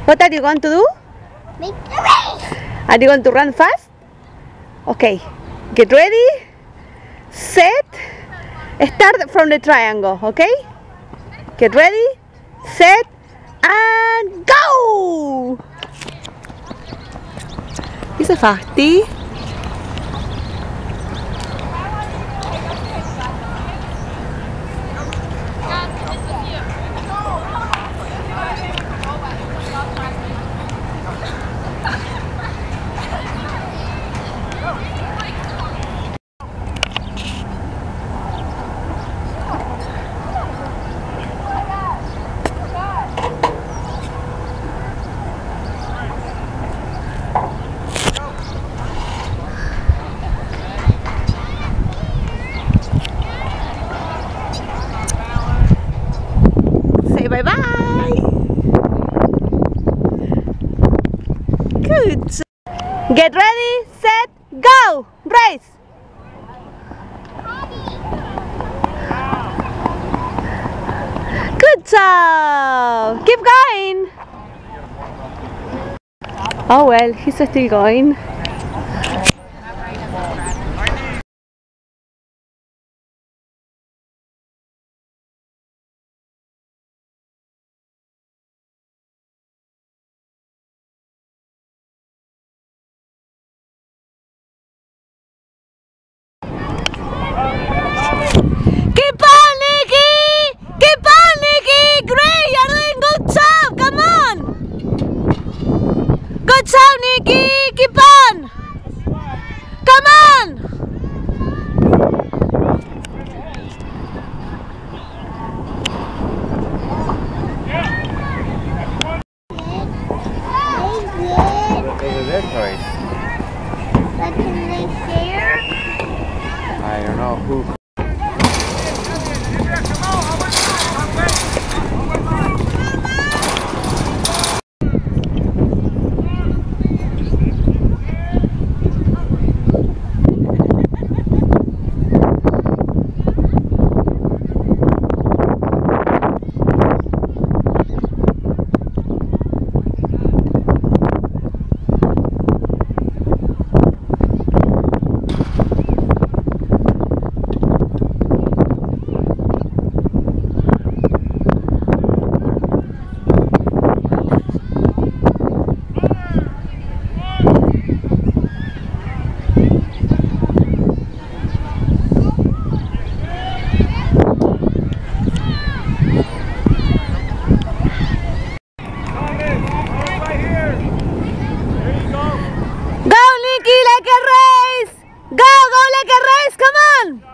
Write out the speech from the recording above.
What are you going to do? Make a race. Are you going to run fast? Okay. Get ready. Set. Start from the triangle, okay? Get ready. Set. And go! Isa fasty. Say bye-bye. Good job. Get ready, set, go! Race! Good job! Keep going! Oh well, he's still going. Keep on, Nikki! Keep on, Nikki! Great! You're doing good job! Come on! Good job, Nikki! Keep on! Come on! They did. Those are their toys. But can they share? I don't know who. Go, Nikki, like a race! Go, like a race, come on!